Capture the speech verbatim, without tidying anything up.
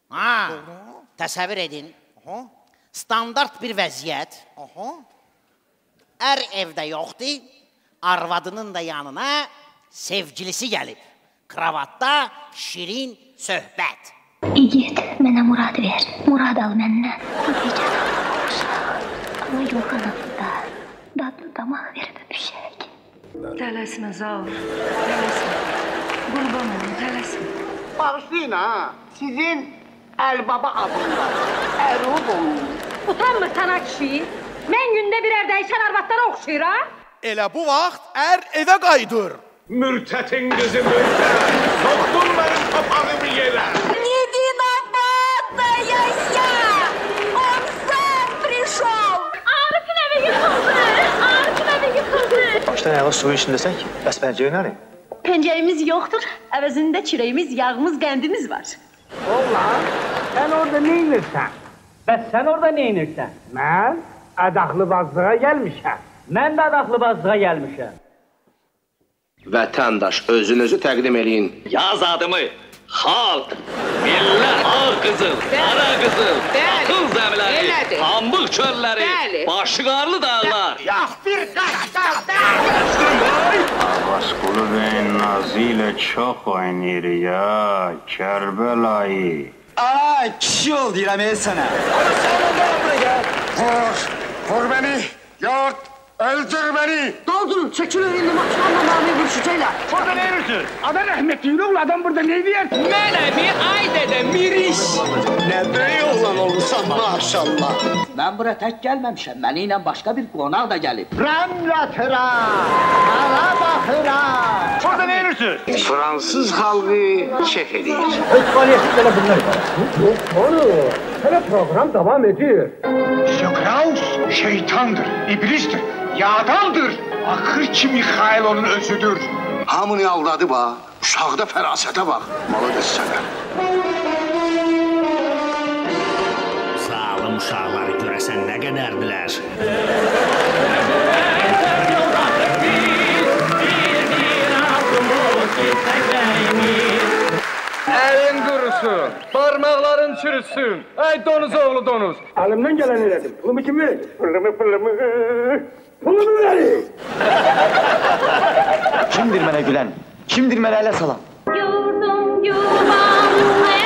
Ha, təsəvvür edin. Standart bir vəziyyət. Ər evdə yoxdur, arvadının da yanına sevgilisi gəlib. Kravatda şirin söhbət. İgid, mənə Murad ver. Murad al məndən. Bu gecə ama yoxanımda dadlı damaq verib öpüşək. Tələsmə, Zaur. Tələsmə. Qurban olun, tələsmə. Bağışlayın ha, sizin Əlbaba adında ərub olun. Utanmırsan ha kişi? Mən gündə birər dəyişən arvadlara oxşayıram. Elə bu vaxt ər evə qayıdır. Mürtətin qızı mürtət, soxdun mənim papağımı yerə. Не виновата я, он сам пришел. Arifin evi yıkıldı, Arifin evi yıkıldı. Başdan ayağa suyun içindəsən ki, bəs pəncəyə nədir? Pencəremiz yoxdur, əvəzində çirəyimiz, yağımız, qəndimiz var. Oğlan, sen orada ne inirsən? Bəs sən orada nə inirsən? Mən ədaqlıbazlığa gəlmişəm. Mən də ədaqlıbazlığa gəlmişəm. Vətəndaş, özünüzü təqdim eləyin. Yaz adımı, xalq, millət, ağ qızıl, qara qızıl, atıl zəmiləri, pambıq çölləri, başıqarlı dağlar. Yax bir qaşqaq Abbasqulu bəyin nazı ilə çox oynayır ya, Kərbəlayı. Ay, kişi ol deyirəm el sənə. Hadi sen onlara buraya gel. Vur, vur beni, yort, öldür beni. Doldurun, çəkil önünü makinanla nami vuruşacaqlar. Burada ne yürürsün? Adam rəhmətliyin oğlu, adam burada ne diyer? Mənəmi ay dədə miriş. Nə böyük oğlan olursan maşallah. Mən bura tək gəlməmişəm, məni ilə başqa bir qonaq da gəlib. Rəmlətirə, ara baxıra. Burada ne yürürsün? Fransız xalqı kef edir. Öz fəaliyyəti belə bunlar var. Yok, onu. Hele program devam ediyor. Sokraus şeytandır, iblistir, yağdandır. Akır ki Mikhail onun özüdür. Hamını aldadı bax, uşaqda fərasətə bax. Malıdır sənə. Sağlam uşaqları görəsən nə qədərdilər? Əlin qurusun, parmaqların çürüsün. Ey donuz oğlu donuz. Elimden gelen elədim. Pulumu kim verir? Pulumu pulumu. Pulumu verir. Kimdir mənə gülən? Kimdir mənə ələ salan? Yurdum yuvam